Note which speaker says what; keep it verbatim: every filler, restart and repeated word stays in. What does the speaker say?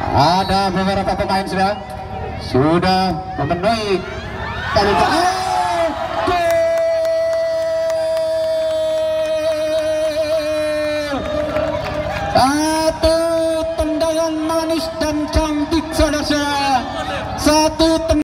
Speaker 1: Ada beberapa pemain sudah sudah memenuhi kali ke oh,